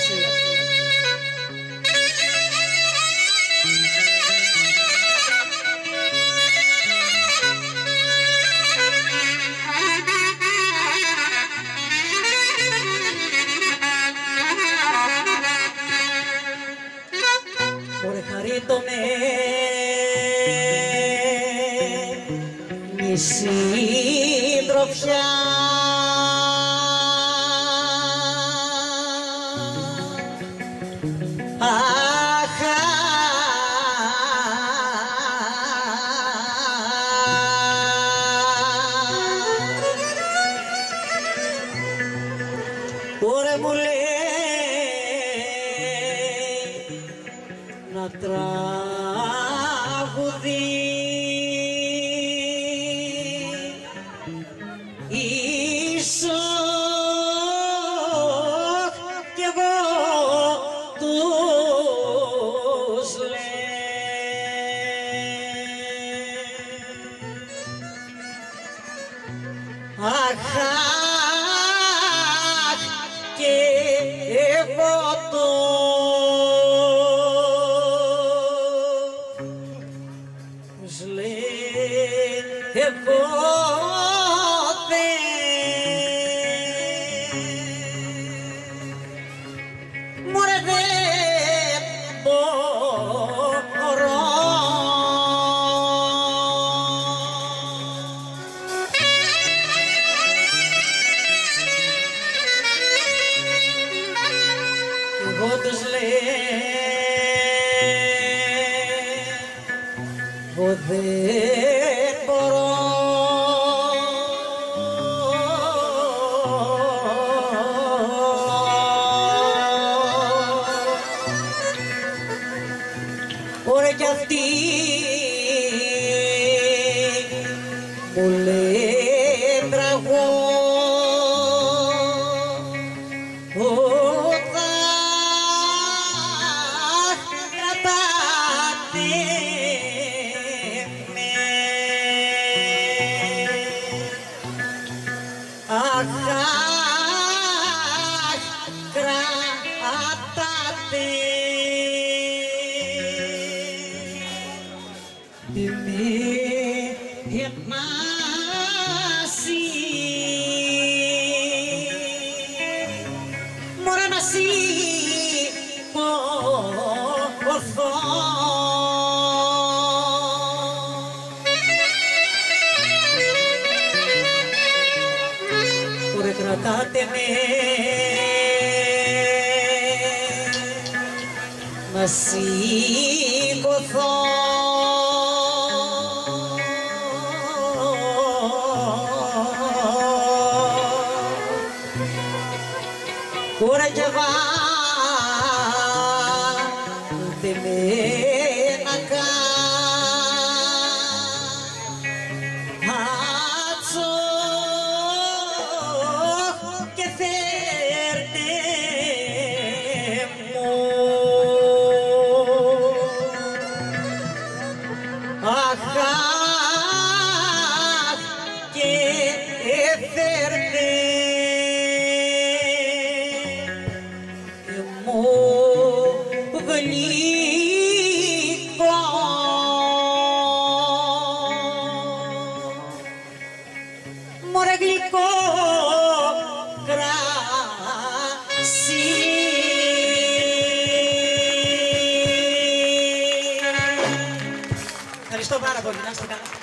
διασκέδαση. Ωρε χαρίτωνε η συντροφιά Ωρε μου λέει να τραγουδεί ίσως κι εγώ τους λέω και εγώ τους λέω μωρέ δεν μπορώ εγώ τους λέω δεν μπορώ Ωρε κι αυτοί μου λένε τραγώ κρατάτε τη μαζί μωρέ να σηκωθώ Ωρε κρατάτε με να σηκωθώ Ωρε και βάλτε με να κάτσω και φέρτε μου και φέρτε μου γλυκό μωρέ γλυκό κρασί Ευχαριστώ πάρα πολύ, να είστε καλά.